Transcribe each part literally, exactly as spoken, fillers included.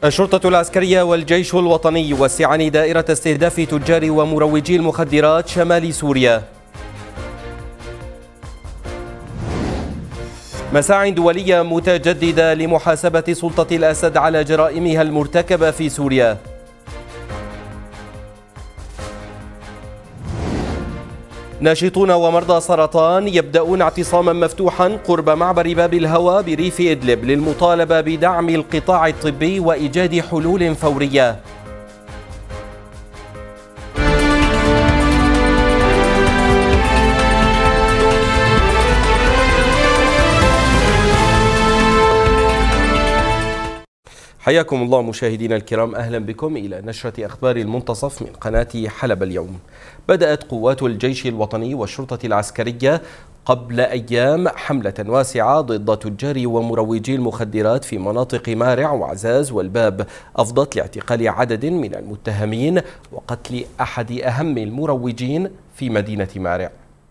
الشرطة العسكرية والجيش الوطني يوسعان دائرة استهداف تجار ومروجي المخدرات شمال سوريا. مساعٍ دولية متجددة لمحاسبة سلطة الأسد على جرائمها المرتكبة في سوريا. ناشطون ومرضى سرطان يبدأون اعتصاما مفتوحا قرب معبر باب الهوى بريف إدلب للمطالبة بدعم القطاع الطبي وإيجاد حلول فورية. حياكم الله مشاهدينا الكرام، أهلا بكم إلى نشرة أخبار المنتصف من قناة حلب اليوم. بدأت قوات الجيش الوطني والشرطة العسكرية قبل أيام حملة واسعة ضد تجار ومروجي المخدرات في مناطق مارع وعزاز والباب، أفضت لاعتقال عدد من المتهمين وقتل أحد أهم المروجين في مدينة مارع.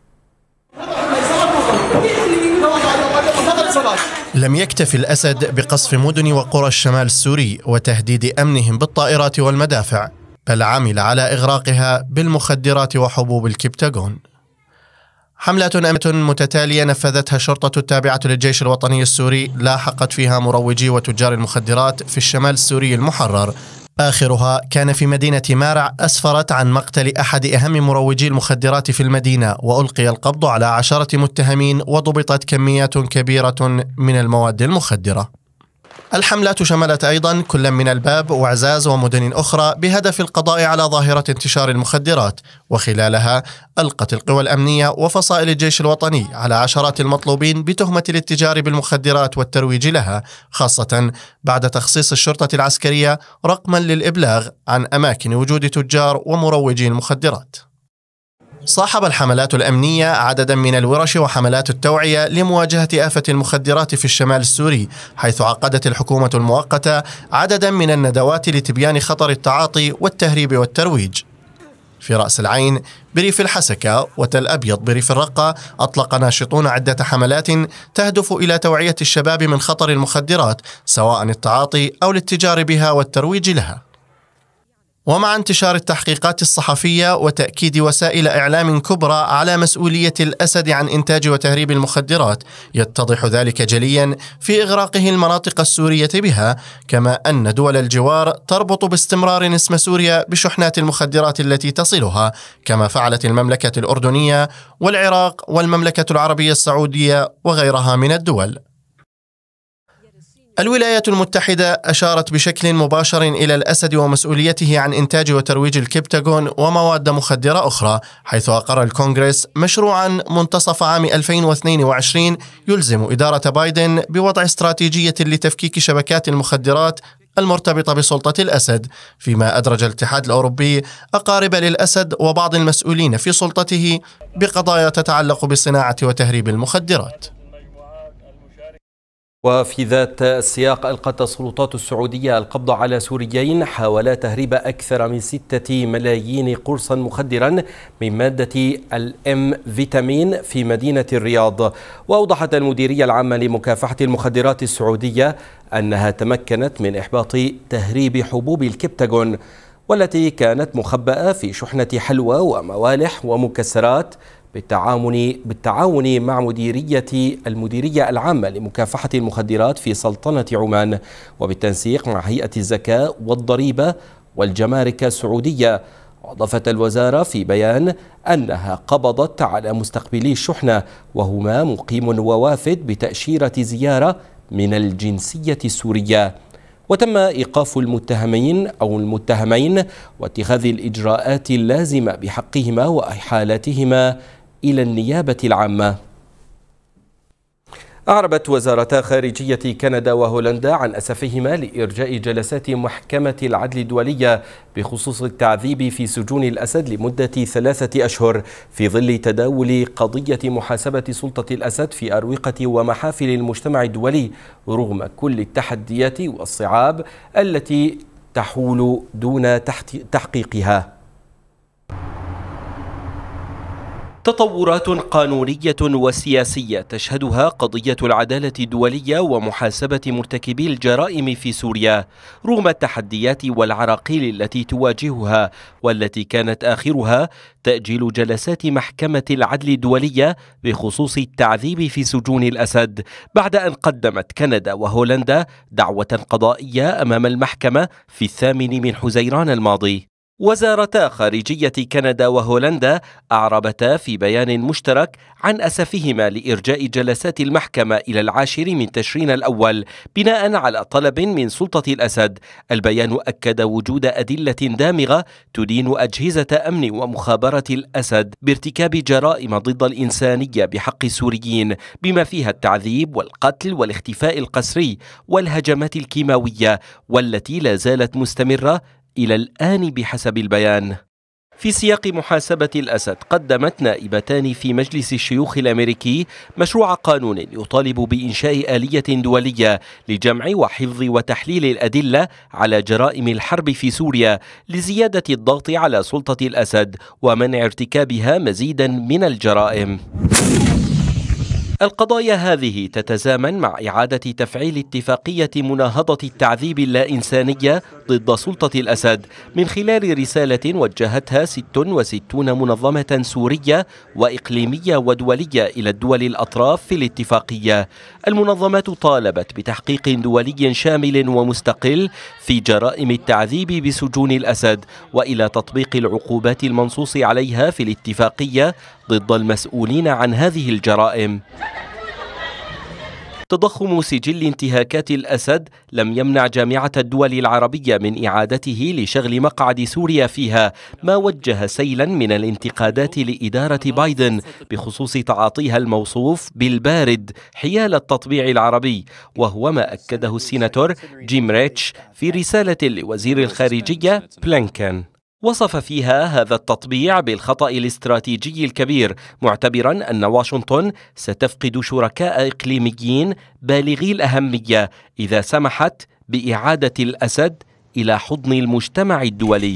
لم يكتف الأسد بقصف مدن وقرى الشمال السوري وتهديد أمنهم بالطائرات والمدافع، بل عمل على إغراقها بالمخدرات وحبوب الكبتاغون. حملات أمنية متتالية نفذتها الشرطة التابعة للجيش الوطني السوري لاحقت فيها مروجي وتجار المخدرات في الشمال السوري المحرر، آخرها كان في مدينة مارع، أسفرت عن مقتل أحد أهم مروجي المخدرات في المدينة، وألقي القبض على عشرة متهمين وضبطت كميات كبيرة من المواد المخدرة. الحملات شملت أيضا كل من الباب وعزاز ومدن أخرى بهدف القضاء على ظاهرة انتشار المخدرات، وخلالها ألقت القوى الأمنية وفصائل الجيش الوطني على عشرات المطلوبين بتهمة الاتجار بالمخدرات والترويج لها، خاصة بعد تخصيص الشرطة العسكرية رقما للإبلاغ عن أماكن وجود تجار ومروجي المخدرات. صاحب الحملات الأمنية عددا من الورش وحملات التوعية لمواجهة آفة المخدرات في الشمال السوري، حيث عقدت الحكومة المؤقتة عددا من الندوات لتبيان خطر التعاطي والتهريب والترويج. في رأس العين، بريف الحسكة وتل أبيض بريف الرقة، أطلق ناشطون عدة حملات تهدف إلى توعية الشباب من خطر المخدرات، سواء التعاطي أو الاتجار بها والترويج لها. ومع انتشار التحقيقات الصحفية وتأكيد وسائل إعلام كبرى على مسؤولية الأسد عن إنتاج وتهريب المخدرات، يتضح ذلك جليا في إغراقه المناطق السورية بها، كما أن دول الجوار تربط باستمرار اسم سوريا بشحنات المخدرات التي تصلها، كما فعلت المملكة الأردنية والعراق والمملكة العربية السعودية وغيرها من الدول. الولايات المتحدة أشارت بشكل مباشر إلى الأسد ومسؤوليته عن إنتاج وترويج الكبتاغون ومواد مخدرة أخرى، حيث أقر الكونغرس مشروعا منتصف عام ألفين واثنين وعشرين يلزم إدارة بايدن بوضع استراتيجية لتفكيك شبكات المخدرات المرتبطة بسلطة الأسد، فيما أدرج الاتحاد الأوروبي أقارب للأسد وبعض المسؤولين في سلطته بقضايا تتعلق بصناعة وتهريب المخدرات. وفي ذات السياق، ألقت السلطات السعودية القبض على سوريين حاولا تهريب أكثر من ستة ملايين قرصا مخدرا من مادة الإم فيتامين في مدينة الرياض. وأوضحت المديرية العامة لمكافحة المخدرات السعودية أنها تمكنت من إحباط تهريب حبوب الكبتاغون، والتي كانت مخبأة في شحنة حلوى وموالح ومكسرات بالتعاون بالتعاون مع مديرية المديرية العامة لمكافحة المخدرات في سلطنة عمان، وبالتنسيق مع هيئة الزكاة والضريبة والجمارك السعودية. وأضافت الوزارة في بيان أنها قبضت على مستقبلي الشحنة، وهما مقيم ووافد بتأشيرة زيارة من الجنسية السورية. وتم إيقاف المتهمين أو المتهمين واتخاذ الإجراءات اللازمة بحقهما وإحالتهما إلى النيابة العامة. أعربت وزارتا خارجية كندا وهولندا عن أسفهما لإرجاء جلسات محكمة العدل الدولية بخصوص التعذيب في سجون الأسد لمدة ثلاثة أشهر، في ظل تداول قضية محاسبة سلطة الأسد في أروقة ومحافل المجتمع الدولي، رغم كل التحديات والصعاب التي تحول دون تحقيقها. تطورات قانونية وسياسية تشهدها قضية العدالة الدولية ومحاسبة مرتكبي الجرائم في سوريا رغم التحديات والعراقيل التي تواجهها، والتي كانت آخرها تأجيل جلسات محكمة العدل الدولية بخصوص التعذيب في سجون الأسد، بعد أن قدمت كندا وهولندا دعوة قضائية أمام المحكمة في الثامن من حزيران الماضي. وزارتا خارجية كندا وهولندا أعربتا في بيان مشترك عن أسفهما لإرجاء جلسات المحكمة إلى العاشر من تشرين الأول بناء على طلب من سلطة الأسد. البيان أكد وجود أدلة دامغة تدين أجهزة أمن ومخابرة الأسد بارتكاب جرائم ضد الإنسانية بحق السوريين، بما فيها التعذيب والقتل والاختفاء القسري والهجمات الكيماوية، والتي لا زالت مستمرة إلى الآن بحسب البيان. في سياق محاسبة الأسد، قدمت نائبتان في مجلس الشيوخ الأمريكي مشروع قانون يطالب بإنشاء آلية دولية لجمع وحفظ وتحليل الأدلة على جرائم الحرب في سوريا لزيادة الضغط على سلطة الأسد ومنع ارتكابها مزيدا من الجرائم. القضايا هذه تتزامن مع إعادة تفعيل اتفاقية مناهضة التعذيب اللا إنسانية ضد سلطة الأسد من خلال رسالة وجهتها ست وستون منظمة سورية وإقليمية ودولية إلى الدول الأطراف في الاتفاقية. المنظمات طالبت بتحقيق دولي شامل ومستقل في جرائم التعذيب بسجون الأسد، وإلى تطبيق العقوبات المنصوص عليها في الاتفاقية ضد المسؤولين عن هذه الجرائم. تضخم سجل انتهاكات الأسد لم يمنع جامعة الدول العربية من إعادته لشغل مقعد سوريا فيها، ما وجه سيلا من الانتقادات لإدارة بايدن بخصوص تعاطيها الموصوف بالبارد حيال التطبيع العربي، وهو ما أكده السيناتور جيم ريتش في رسالة لوزير الخارجية بلينكن. وصف فيها هذا التطبيع بالخطأ الاستراتيجي الكبير، معتبرا أن واشنطن ستفقد شركاء إقليميين بالغي الأهمية إذا سمحت بإعادة الأسد إلى حضن المجتمع الدولي.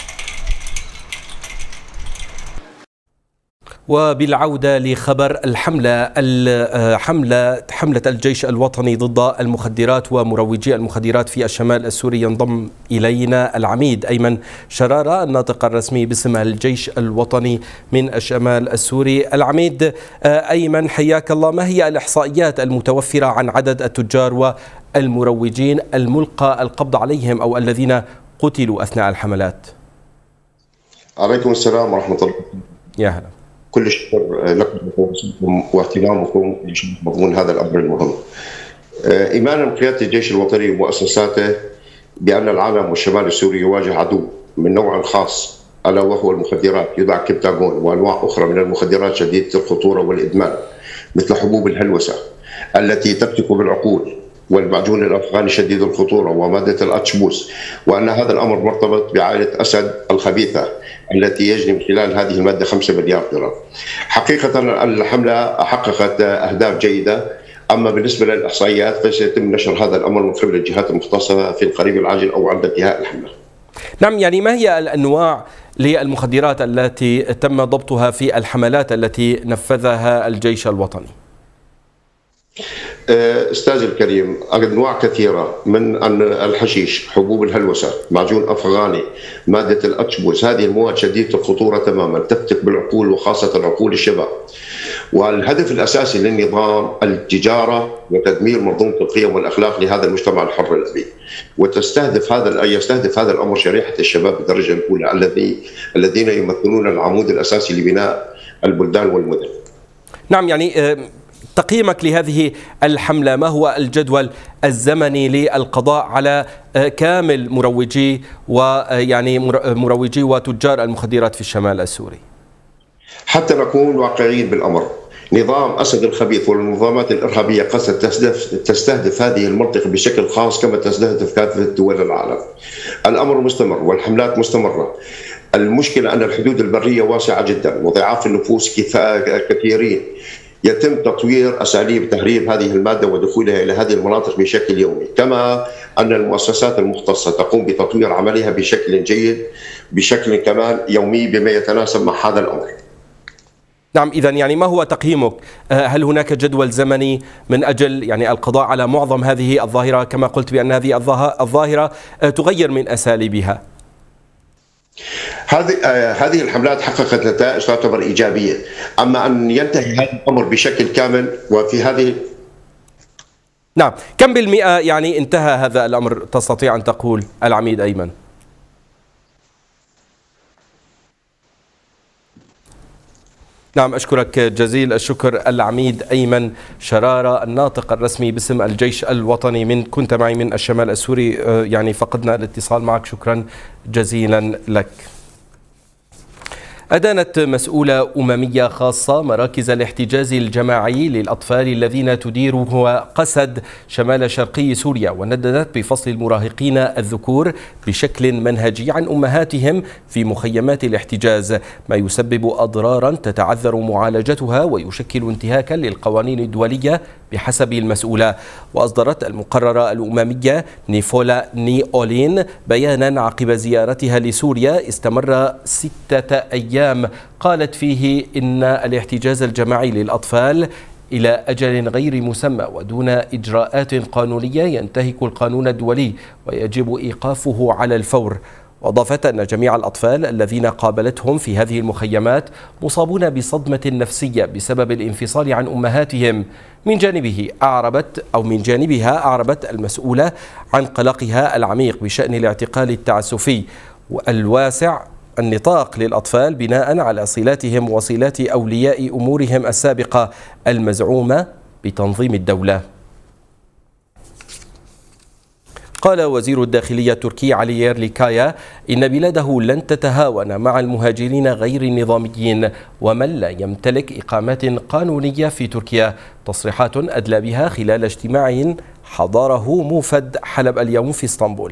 وبالعودة لخبر الحملة الحملة حملة الجيش الوطني ضد المخدرات ومروجي المخدرات في الشمال السوري، ينضم إلينا العميد أيمن شرارة الناطق الرسمي باسم الجيش الوطني من الشمال السوري. العميد أيمن، حياك الله. ما هي الإحصائيات المتوفرة عن عدد التجار والمروجين الملقى القبض عليهم أو الذين قتلوا أثناء الحملات؟ عليكم السلام ورحمة الله. يا هلا. كل الشكر لكم واهتمامكم بمضمون هذا الامر المهم. ايمانا بقياده الجيش الوطني ومؤسساته بان العالم والشمال السوري يواجه عدو من نوع خاص، الا وهو المخدرات، يدعى كبتاغون، وانواع اخرى من المخدرات شديده الخطوره والادمان مثل حبوب الهلوسه التي تفتك بالعقول، والمعجون الافغاني شديد الخطوره، وماده الاتشبوس، وان هذا الامر مرتبط بعائله اسد الخبيثه التي يجني من خلال هذه الماده خمسة مليار دولار. حقيقه الحمله حققت اهداف جيده، اما بالنسبه للاحصائيات فسيتم نشر هذا الامر من قبل الجهات المختصه في القريب العاجل او عند انتهاء الحمله. نعم، يعني ما هي الانواع للمخدرات التي تم ضبطها في الحملات التي نفذها الجيش الوطني؟ استاذ الكريم، انواع كثيره من الحشيش، حبوب الهلوسه، معجون افغاني، ماده الاتشبوس، هذه المواد شديده الخطوره تماما، تفتك بالعقول وخاصه عقول الشباب. والهدف الاساسي للنظام التجاره وتدمير منظومه القيم والاخلاق لهذا المجتمع الحر الابي، وتستهدف هذا يستهدف هذا الامر شريحه الشباب بالدرجه الاولى الذي الذين يمثلون العمود الاساسي لبناء البلدان والمدن. نعم، يعني تقييمك لهذه الحملة، ما هو الجدول الزمني للقضاء على كامل مروجي ويعني مروجي وتجار المخدرات في الشمال السوري؟ حتى نكون واقعيين بالأمر، نظام أسد الخبيث والمنظمات الإرهابية قصد تستهدف, تستهدف هذه المنطقة بشكل خاص كما تستهدف كافة دول العالم. الأمر مستمر والحملات مستمرة. المشكلة أن الحدود البرية واسعة جدا وضعاف النفوس كثيرين. يتم تطوير أساليب تهريب هذه المادة ودخولها إلى هذه المناطق بشكل يومي، كما أن المؤسسات المختصة تقوم بتطوير عملها بشكل جيد بشكل كمان يومي بما يتناسب مع هذا الأمر. نعم، إذن يعني ما هو تقييمك؟ هل هناك جدول زمني من أجل يعني القضاء على معظم هذه الظاهرة، كما قلت بأن هذه الظاهرة تغير من أساليبها؟ هذه هذه الحملات حققت نتائج تعتبر إيجابية، أما أن ينتهي هذا الأمر بشكل كامل وفي هذه. نعم، كم بالمئة يعني انتهى هذا الأمر تستطيع أن تقول العميد أيمن؟ نعم، أشكرك جزيل الشكر العميد أيمن شرارة الناطق الرسمي باسم الجيش الوطني. من كنت معي من الشمال السوري، يعني فقدنا الاتصال معك، شكرا جزيلا لك. أدانت مسؤولة أممية خاصة مراكز الاحتجاز الجماعي للأطفال الذين تديره قسد شمال شرقي سوريا، ونددت بفصل المراهقين الذكور بشكل منهجي عن أمهاتهم في مخيمات الاحتجاز، ما يسبب أضرارا تتعذر معالجتها ويشكل انتهاكا للقوانين الدولية بحسب المسؤولة. وأصدرت المقررة الأممية نيفولا ني أولين بيانا عقب زيارتها لسوريا استمر ستة أيام، قالت فيه إن الاحتجاز الجماعي للأطفال إلى أجل غير مسمى ودون إجراءات قانونية ينتهك القانون الدولي ويجب إيقافه على الفور. وأضافت أن جميع الأطفال الذين قابلتهم في هذه المخيمات مصابون بصدمة نفسية بسبب الانفصال عن أمهاتهم. من جانبه أعربت أو من جانبها أعربت المسؤولة عن قلقها العميق بشأن الاعتقال التعسفي الواسع النطاق للأطفال بناء على صلاتهم وصلات أولياء أمورهم السابقة المزعومة بتنظيم الدولة. قال وزير الداخلية التركي علي يرليكايا إن بلاده لن تتهاون مع المهاجرين غير النظاميين ومن لا يمتلك إقامات قانونية في تركيا، تصريحات أدلى بها خلال اجتماع حضره موفد حلب اليوم في اسطنبول.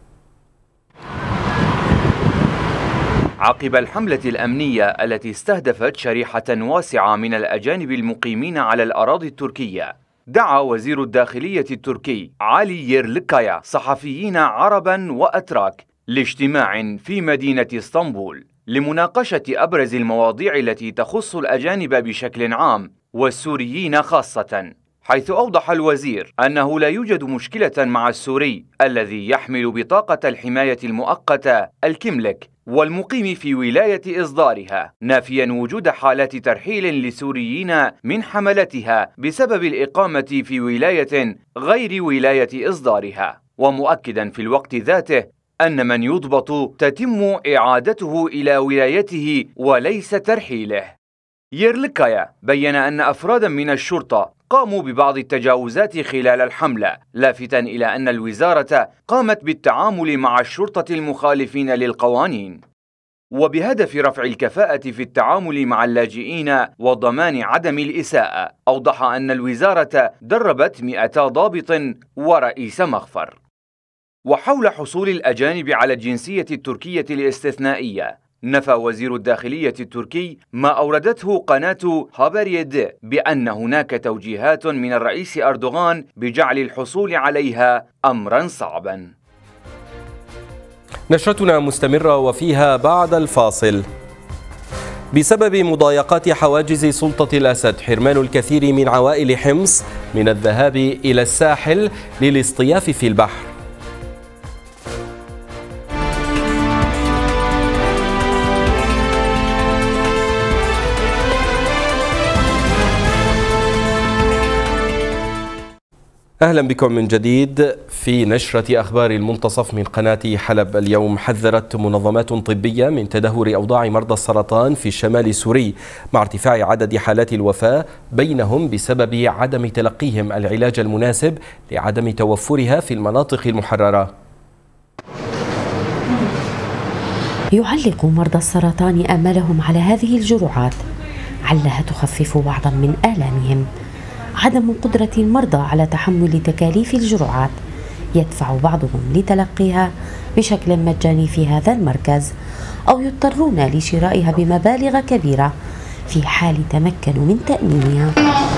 عقب الحملة الأمنية التي استهدفت شريحة واسعة من الأجانب المقيمين على الأراضي التركية، دعا وزير الداخلية التركي علي يرليكايا صحفيين عربا وأتراك لاجتماع في مدينة اسطنبول لمناقشة أبرز المواضيع التي تخص الأجانب بشكل عام والسوريين خاصة، حيث أوضح الوزير أنه لا يوجد مشكلة مع السوري الذي يحمل بطاقة الحماية المؤقتة الكملك والمقيم في ولاية إصدارها، نافيا وجود حالات ترحيل لسوريين من حملتها بسبب الإقامة في ولاية غير ولاية إصدارها، ومؤكدا في الوقت ذاته أن من يضبط تتم إعادته إلى ولايته وليس ترحيله. يرليكايا بين أن أفرادا من الشرطة قاموا ببعض التجاوزات خلال الحملة، لافتاً إلى أن الوزارة قامت بالتعامل مع الشرطة المخالفين للقوانين وبهدف رفع الكفاءة في التعامل مع اللاجئين وضمان عدم الإساءة. أوضح أن الوزارة دربت مئتا ضابط ورئيس مخفر. وحول حصول الأجانب على الجنسية التركية الاستثنائية، نفى وزير الداخلية التركي ما أوردته قناة هابريد بأن هناك توجيهات من الرئيس أردوغان بجعل الحصول عليها أمرا صعبا. نشرتنا مستمرة وفيها بعد الفاصل. بسبب مضايقات حواجز سلطة الأسد، حرمان الكثير من عوائل حمص من الذهاب إلى الساحل للاصطياف في البحر. أهلا بكم من جديد في نشرة أخبار المنتصف من قناة حلب اليوم. حذرت منظمات طبية من تدهور أوضاع مرضى السرطان في الشمال السوري مع ارتفاع عدد حالات الوفاة بينهم بسبب عدم تلقيهم العلاج المناسب لعدم توفرها في المناطق المحررة. يعلق مرضى السرطان آمالهم على هذه الجرعات علها تخفف بعضا من آلامهم. عدم قدرة المرضى على تحمل تكاليف الجرعات يدفع بعضهم لتلقيها بشكل مجاني في هذا المركز أو يضطرون لشرائها بمبالغ كبيرة في حال تمكنوا من تأمينها.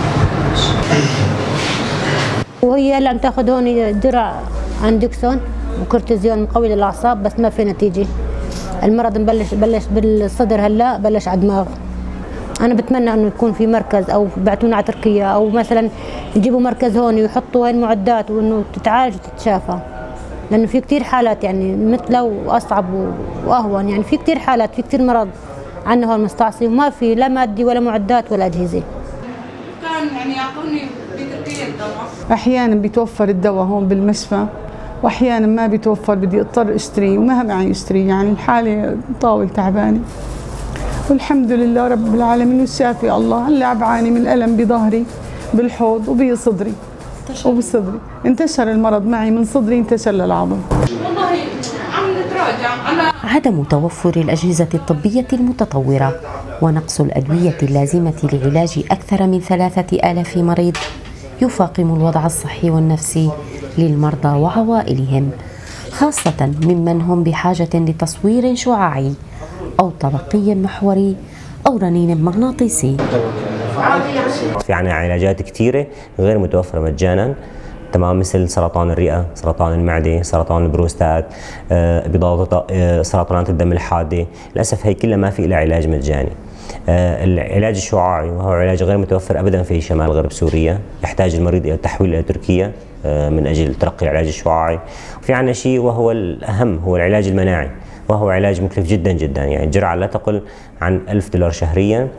وهي اللي عم تاخذ هون درع اندكسون وكورتيزون مقوي للأعصاب، بس ما في نتيجة. المرض مبلش بلش بالصدر، هلا بلش على الدماغ. أنا بتمنى إنه يكون في مركز أو بعتونا على تركيا أو مثلا يجيبوا مركز هون ويحطوا هاي المعدات وإنه تتعالج وتتشافى، لأنه في كتير حالات يعني مثله وأصعب وأهون، يعني في كتير حالات، في كتير مرض عندنا هون مستعصي وما في لا مادي ولا معدات ولا أجهزة. كان يعني يعطوني بتركيا الدواء. أحيانا بيتوفر الدواء هون بالمشفى وأحيانا ما بيتوفر، بدي أضطر أشتري وما معي أشتري، يعني الحالة طاول تعبانة. والحمد لله رب العالمين والشافي الله. هلا بعاني من ألم بظهري بالحوض وبصدري وبصدري، انتشر المرض معي من صدري انتشر للعظم. والله عم نتراجع على عدم توفر الأجهزة الطبية المتطورة ونقص الأدوية اللازمة لعلاج أكثر من ثلاثة آلاف مريض يفاقم الوضع الصحي والنفسي للمرضى وعوائلهم، خاصة ممن هم بحاجة لتصوير شعاعي أو تلقي محوري أو رنين مغناطيسي. في عنا علاجات كثيرة غير متوفرة مجانا، تمام، مثل سرطان الرئة، سرطان المعدة، سرطان البروستات، آه، سرطانات الدم الحادة. للأسف هي كلها ما في لها علاج مجاني. آه، العلاج الشعاعي وهو علاج غير متوفر أبدا في شمال غرب سوريا، يحتاج المريض إلى التحويل إلى تركيا آه، من أجل تلقي العلاج الشعاعي. وفي عنا شيء وهو الأهم، هو العلاج المناعي، وهو علاج مكلف جدا جدا، يعني الجرعة لا تقل عن ألف دولار شهريا.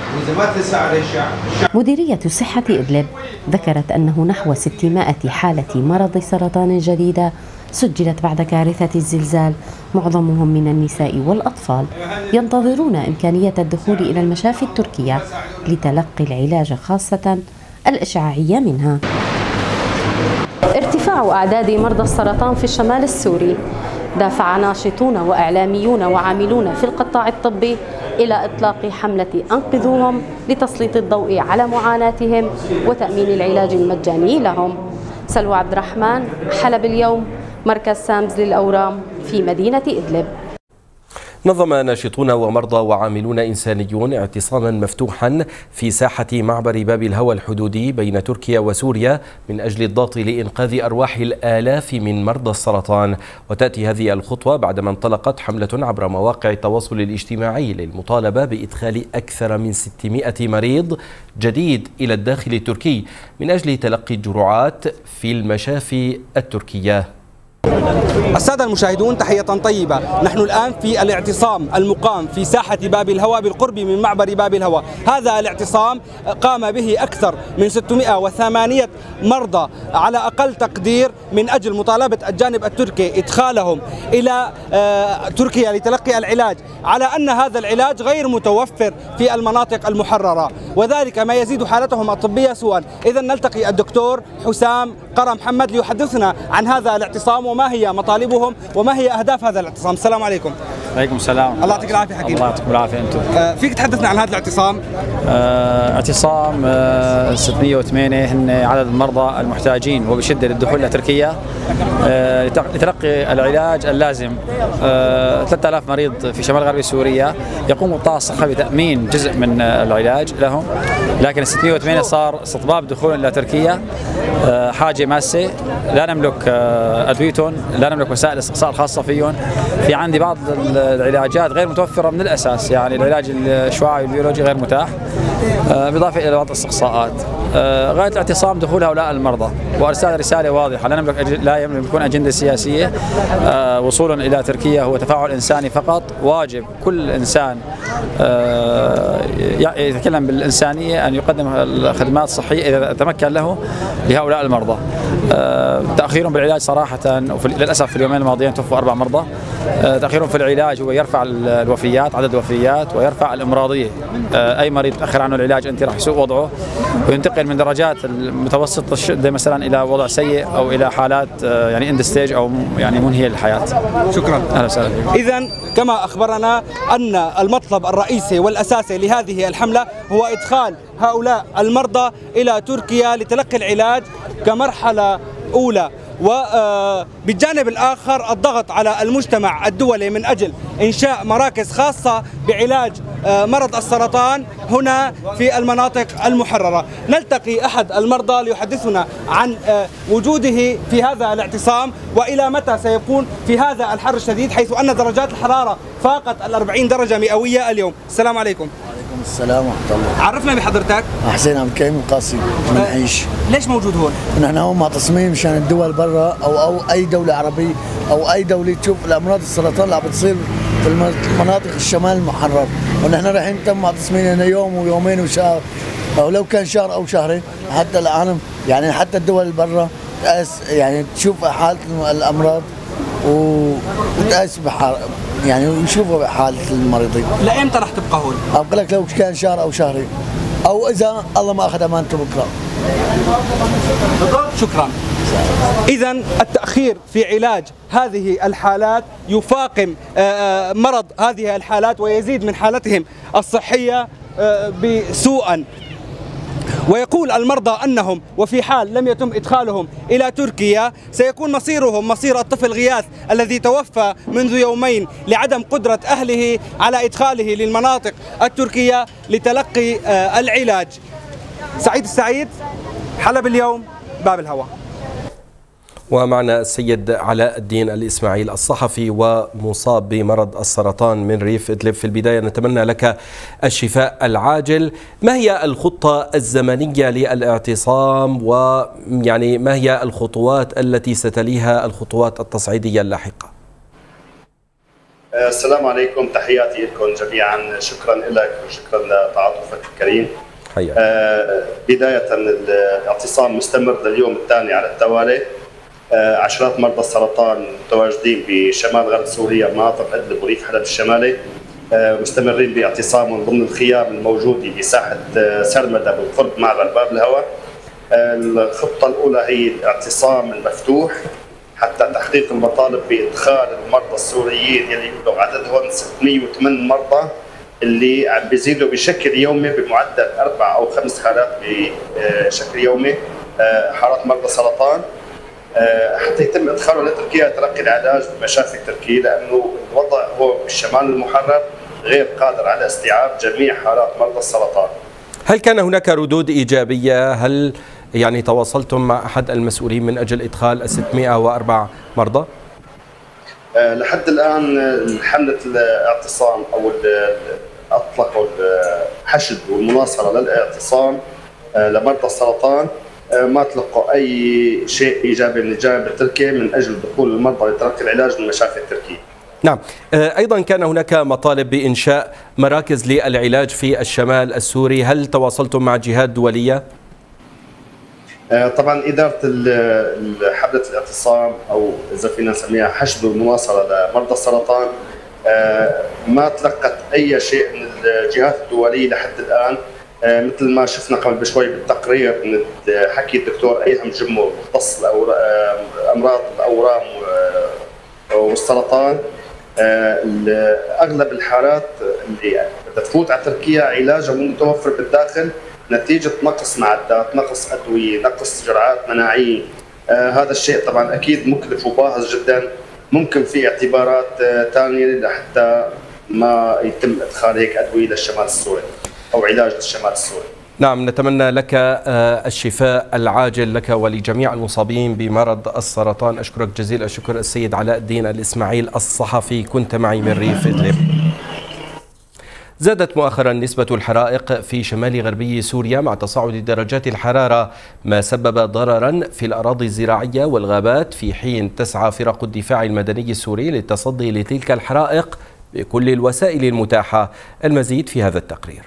مديرية صحة إدلب ذكرت أنه نحو ستمائة حالة مرض سرطان جديدة سجلت بعد كارثة الزلزال، معظمهم من النساء والأطفال، ينتظرون إمكانية الدخول إلى المشافي التركية لتلقي العلاج، خاصة الإشعاعية منها. ارتفاع أعداد مرضى السرطان في الشمال السوري دافع ناشطون وإعلاميون وعاملون في القطاع الطبي إلى إطلاق حملة أنقذوهم لتسليط الضوء على معاناتهم وتأمين العلاج المجاني لهم. سلوى عبد الرحمن، حلب اليوم، مركز سامز للأورام في مدينة إدلب. نظم ناشطون ومرضى وعاملون إنسانيون اعتصاما مفتوحا في ساحة معبر باب الهوى الحدودي بين تركيا وسوريا من أجل الضغط لإنقاذ أرواح الآلاف من مرضى السرطان. وتأتي هذه الخطوة بعدما انطلقت حملة عبر مواقع التواصل الاجتماعي للمطالبة بإدخال أكثر من ستمائة مريض جديد إلى الداخل التركي من أجل تلقي الجرعات في المشافي التركية. السادة المشاهدون، تحية طيبة. نحن الآن في الاعتصام المقام في ساحة باب الهوى بالقرب من معبر باب الهوى. هذا الاعتصام قام به أكثر من ستمائة وثمانية مرضى على أقل تقدير من أجل مطالبة الجانب التركي إدخالهم إلى تركيا لتلقي العلاج، على أن هذا العلاج غير متوفر في المناطق المحررة، وذلك ما يزيد حالتهم الطبية سوءا. إذا نلتقي الدكتور حسام قرى محمد ليحدثنا عن هذا الاعتصام وما هي مطالبهم وما هي أهداف هذا الاعتصام. السلام عليكم. عليكم السلام. الله يعطيك العافية حكيم. الله يعطيكم العافية أنتم. آه فيك تحدثنا عن هذا الاعتصام؟ آه اعتصام آه ستمائة وثمانية هن عدد المرضى المحتاجين وبشدة للدخول إلى تركيا آه لتلقي العلاج اللازم. آه ثلاثة آلاف مريض في شمال غرب سوريا، يقوم قطاع الصحة بتأمين جزء من العلاج لهم، لكن ال ستمائة وثمانية صار استطباب دخول إلى تركيا آه حاجة ماسة، لا نملك آه أدويتهم، لا نملك وسائل الاستقصاء الخاصة فيهم. في عندي بعض العلاجات غير متوفرة من الأساس، يعني العلاج الشعاعي والبيولوجي غير متاح، بالإضافة إلى بعض الاستقصاءات. غاية الاعتصام دخول هؤلاء المرضى وإرسال رسالة واضحة، لا نملك أج... لا يملكون أجندة سياسية. وصولهم إلى تركيا هو تفاعل إنساني فقط. واجب كل إنسان يتكلم بالإنسانية أن يقدم الخدمات الصحية إذا تمكن له لهؤلاء المرضى. تأخيرهم بالعلاج صراحة، وفي... للأسف في اليومين الماضيين توفوا أربع مرضى. تأخيرهم في العلاج هو يرفع الوفيات، عدد الوفيات، ويرفع الإمراضية. أي مريض تأخر عنه العلاج أنت راح يسوء وضعه وينتقل من درجات المتوسط الشدة مثلا إلى وضع سيء أو إلى حالات يعني اند ستيج أو يعني منهية للحياة. شكرا. أهلا وسهلا. إذا كما أخبرنا أن المطلب الرئيسي والأساسي لهذه الحملة هو إدخال هؤلاء المرضى إلى تركيا لتلقي العلاج كمرحلة أولى، وبالجانب الآخر الضغط على المجتمع الدولي من أجل إنشاء مراكز خاصة بعلاج مرض السرطان هنا في المناطق المحررة. نلتقي أحد المرضى ليحدثنا عن وجوده في هذا الاعتصام وإلى متى سيكون في هذا الحر الشديد، حيث أن درجات الحرارة فاقت الأربعين درجة مئوية اليوم. السلام عليكم. السلام ورحمة الله. عرفنا بحضرتك. حسين عبد الكريم القاسي من أه عيش. ليش موجود هون؟ نحن هون مع تصميم مشان الدول برا او او اي دولة عربية او اي دولة تشوف الامراض السرطان اللي عم بتصير في المناطق الشمال المحرر، ونحن رايحين تم مع تصميمنا ويوم ويومين وشهر، او لو كان شهر او شهرين حتى العالم يعني حتى الدول اللي برا يعني تشوف حالة الامراض وتقاس بحال يعني ويشوفوا بحالة المريضين. لأمتى رح تبقى هون؟ أقول لك لو كان شهر أو شهرين أو إذا الله ما أخذ أمانته بكرة. شكرا. إذا التأخير في علاج هذه الحالات يفاقم مرض هذه الحالات ويزيد من حالتهم الصحية بسوءا. ويقول المرضى أنهم وفي حال لم يتم إدخالهم إلى تركيا سيكون مصيرهم مصير الطفل غياث الذي توفى منذ يومين لعدم قدرة أهله على إدخاله للمناطق التركية لتلقي العلاج. سعيد السعيد، حلب اليوم، باب الهوى. ومعنا السيد علاء الدين الإسماعيل الصحفي ومصاب بمرض السرطان من ريف إدلب. في البداية نتمنى لك الشفاء العاجل. ما هي الخطة الزمنية للاعتصام ويعني ما هي الخطوات التي ستليها الخطوات التصعيدية اللاحقة؟ السلام عليكم، تحياتي لكم جميعا، شكرا لك وشكرا لتعاطفك الكريم. حياك. بداية الاعتصام مستمر لليوم الثاني على التوالي. عشرات مرضى السرطان متواجدين بشمال غرب سوريا مناطق إدلب وريف حلب الشمالي مستمرين باعتصامهم ضمن الخيام الموجودة بساحة سرمدة بالقرب معبر باب الهوى. الخطة الأولى هي الاعتصام المفتوح حتى تحقيق المطالب بإدخال المرضى السوريين يلي يبلغ عددهم ستمئة وثمانية مرضى اللي عم بيزيدوا بشكل يومي بمعدل أربع أو خمس حالات بشكل يومي حالات مرضى سرطان حتى يتم ادخاله لتركيا تلقي العلاج بمشافي تركيا، لانه الوضع هو بالشمال المحرر غير قادر على استيعاب جميع حالات مرضى السرطان. هل كان هناك ردود ايجابيه؟ هل يعني تواصلتم مع احد المسؤولين من اجل ادخال ال ستمئة وأربعة مرضى؟ أه لحد الان حمله الاعتصام او اطلقوا الحشد والمناصره للاعتصام أه لمرضى السرطان، ما تلقوا أي شيء إيجابي من الجانب التركي من أجل دخول المرضى لتلقي العلاج من المشافي التركية. نعم، أيضا كان هناك مطالب بإنشاء مراكز للعلاج في الشمال السوري، هل تواصلتم مع جهات دولية؟ طبعا إدارة حملة الاعتصام أو إذا فينا نسميها حشد والمناصرة لمرضى السرطان ما تلقت أي شيء من الجهات الدولية لحد الآن. مثل ما شفنا قبل بشوي بالتقرير من حكي الدكتور ايهم جمو مختص امراض الاورام والسرطان، اغلب الحالات اللي بدها تفوت على تركيا علاجها مو متوفر بالداخل نتيجه نقص معدات، نقص ادويه، نقص جرعات مناعيه. هذا الشيء طبعا اكيد مكلف وباهظ جدا، ممكن في اعتبارات ثانيه لحتى ما يتم ادخال هيك ادويه للشمال السوري أو علاج للشمال السوري. نعم، نتمنى لك الشفاء العاجل لك ولجميع المصابين بمرض السرطان. أشكرك جزيل الشكر السيد علاء الدين الإسماعيل الصحفي، كنت معي من ريف إدلب. زادت مؤخرا نسبة الحرائق في شمال غربي سوريا مع تصاعد درجات الحرارة، ما سبب ضررا في الأراضي الزراعية والغابات، في حين تسعى فرق الدفاع المدني السوري للتصدي لتلك الحرائق بكل الوسائل المتاحة. المزيد في هذا التقرير.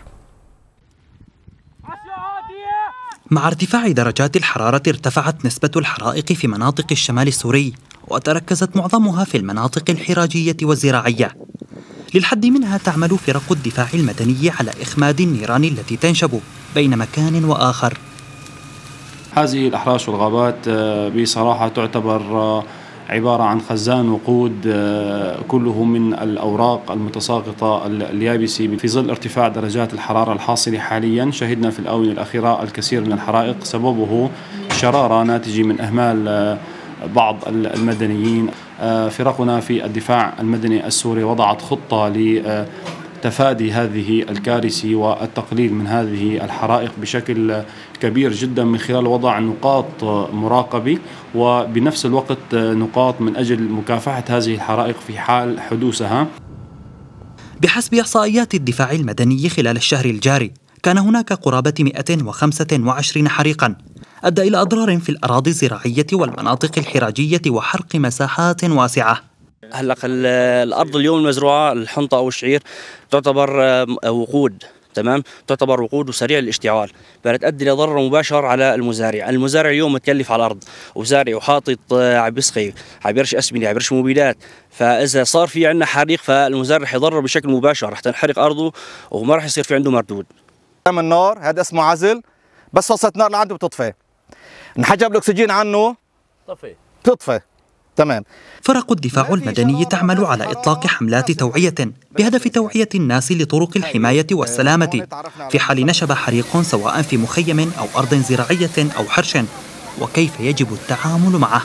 مع ارتفاع درجات الحرارة ارتفعت نسبة الحرائق في مناطق الشمال السوري، وتركزت معظمها في المناطق الحراجية والزراعية. للحد منها تعمل فرق الدفاع المدني على إخماد النيران التي تنشب بين مكان وآخر. هذه الأحراش والغابات بصراحة تعتبر عبارة عن خزان وقود كله من الأوراق المتساقطة اليابسة. في ظل ارتفاع درجات الحرارة الحاصلة حاليا شهدنا في الآونة الأخيرة الكثير من الحرائق سببه شرارة ناتجة من إهمال بعض المدنيين. فرقنا في الدفاع المدني السوري وضعت خطة لتفادي هذه الكارثة والتقليل من هذه الحرائق بشكل كبير جدا من خلال وضع نقاط مراقبة وبنفس الوقت نقاط من أجل مكافحة هذه الحرائق في حال حدوثها. بحسب إحصائيات الدفاع المدني خلال الشهر الجاري كان هناك قرابة مئة وخمسة وعشرين حريقا أدى إلى أضرار في الأراضي الزراعية والمناطق الحراجية وحرق مساحات واسعة. هلق الأرض اليوم المزروعة الحنطة أو الشعير تعتبر وقود، تمام، تعتبر وقود وسريع الاشتعال، فتؤدي إلى ضرر مباشر على المزارع. المزارع اليوم متكلف على الأرض وزارع وحاطط عم بيسقي، عم بيرش أسمنة، عم بيرش مبيدات، فإذا صار في عندنا حريق فالمزارع رح يضرر بشكل مباشر، رح تنحرق أرضه وما رح يصير في عنده مردود. من النار هذا اسمه عزل، بس فصلت نار لعنده بتطفي، انحجب الأكسجين عنه طفي تطفي، تمام. فرق الدفاع المدني تعمل على إطلاق حملات توعية بهدف توعية الناس لطرق الحماية والسلامة في حال نشب حريق سواء في مخيم أو أرض زراعية أو حرش، وكيف يجب التعامل معه.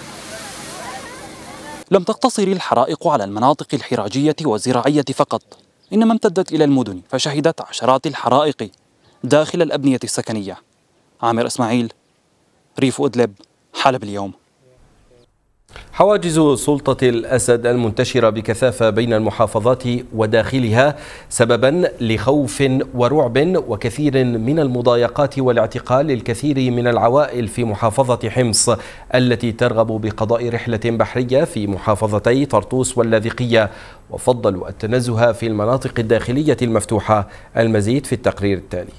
لم تقتصر الحرائق على المناطق الحراجية والزراعية فقط، إنما امتدت إلى المدن فشهدت عشرات الحرائق داخل الأبنية السكنية. عامر إسماعيل، ريف أدلب، حلب اليوم. حواجز سلطة الأسد المنتشرة بكثافة بين المحافظات وداخلها سببا لخوف ورعب وكثير من المضايقات والاعتقال للكثير من العوائل في محافظة حمص التي ترغب بقضاء رحلة بحرية في محافظتي طرطوس واللاذقية، وفضلوا التنزه في المناطق الداخلية المفتوحة. المزيد في التقرير التالي.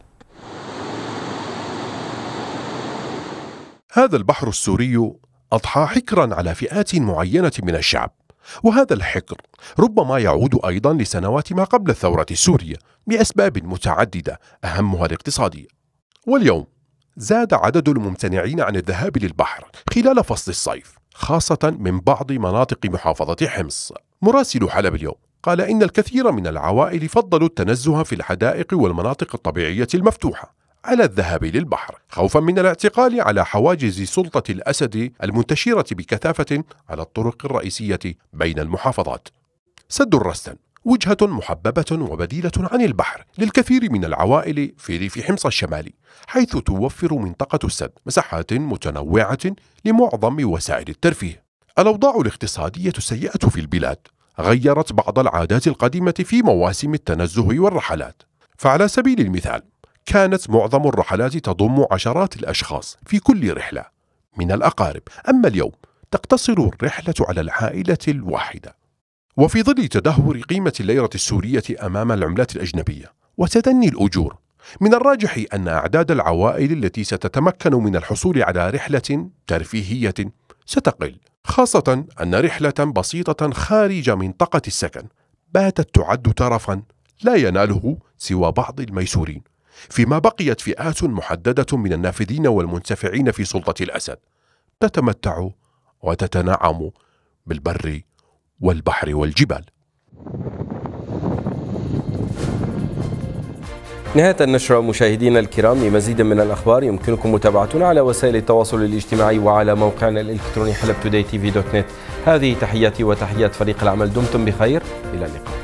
هذا البحر السوري أضحى حكرا على فئات معينة من الشعب، وهذا الحكر ربما يعود أيضا لسنوات ما قبل الثورة السورية بأسباب متعددة أهمها الاقتصادية. واليوم زاد عدد الممتنعين عن الذهاب للبحر خلال فصل الصيف، خاصة من بعض مناطق محافظة حمص. مراسل حلب اليوم قال إن الكثير من العوائل فضلوا التنزه في الحدائق والمناطق الطبيعية المفتوحة على الذهاب للبحر، خوفا من الاعتقال على حواجز سلطة الأسد المنتشرة بكثافة على الطرق الرئيسية بين المحافظات. سد الرستن وجهة محببة وبديلة عن البحر للكثير من العوائل في ريف حمص الشمالي، حيث توفر منطقة السد مساحات متنوعة لمعظم وسائل الترفيه. الأوضاع الاقتصادية السيئة في البلاد غيرت بعض العادات القديمة في مواسم التنزه والرحلات، فعلى سبيل المثال كانت معظم الرحلات تضم عشرات الأشخاص في كل رحلة من الأقارب، أما اليوم تقتصر الرحلة على العائلة الواحدة. وفي ظل تدهور قيمة الليرة السورية أمام العملات الأجنبية وتدني الأجور، من الراجح أن أعداد العوائل التي ستتمكن من الحصول على رحلة ترفيهية ستقل، خاصة أن رحلة بسيطة خارج منطقة السكن باتت تعد ترفا لا يناله سوى بعض الميسورين، فيما بقيت فئات محددة من النافذين والمنتفعين في سلطة الأسد تتمتع وتتنعم بالبر والبحر والجبال. نهاية النشرة مشاهدينا الكرام، لمزيد من الأخبار يمكنكم متابعتنا على وسائل التواصل الاجتماعي وعلى موقعنا الإلكتروني حلب توداي تي في دوت نت. هذه تحياتي وتحيات فريق العمل، دمتم بخير، إلى اللقاء.